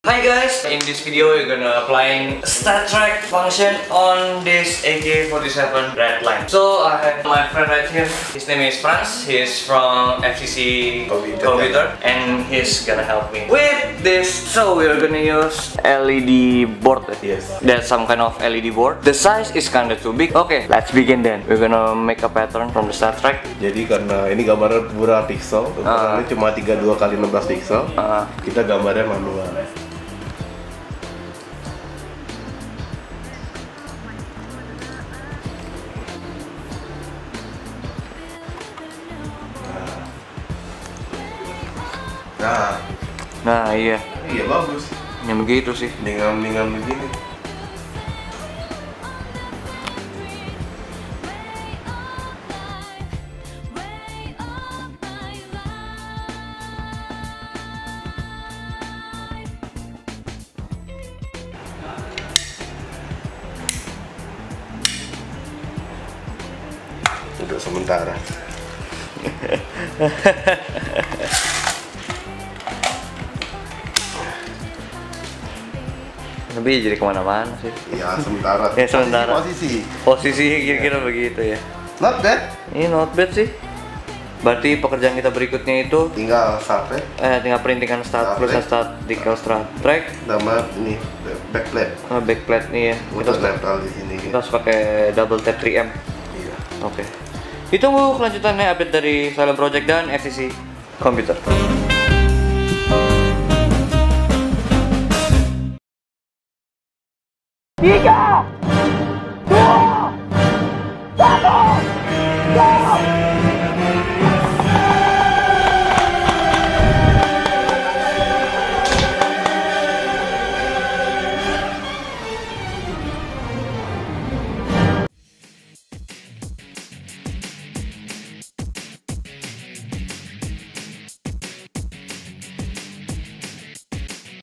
Hi guys, in this video we're gonna applying Star Trek function on this AK-47 Redline. So I have my friend right here. His name is Franz. He's from FCC Computer and he's gonna help me with this. So we're gonna use LED board. Yes. That's some kind of LED board. The size is kinda too big. Okay, let's begin then. We're gonna make a pattern from the Star Trek. Jadi karena ini gambarnya pura pixel, ukurannya cuma 32 kali 16 pixel. Kita gambarnya manual. Nah, iya. Iya bagus. Yang begitu sih. Dengan begini. Untuk sementara. Tapi jadi kemana-mana sih. Ya sementara. Ya sementara. Posisi kira-kira begitu ya. Not bad. Ini not bad sih. Berarti pekerjaan kita berikutnya itu Tinggal start tinggal printingan start plus start decal Star Trek. Nama ini backplate. Backplate nih ya. Kita nempel di sini. Kita harus pakai double tap 3M. Iya. Oke. Ditunggu kelanjutannya update dari Silent Project dan FCC Computer. Tiga.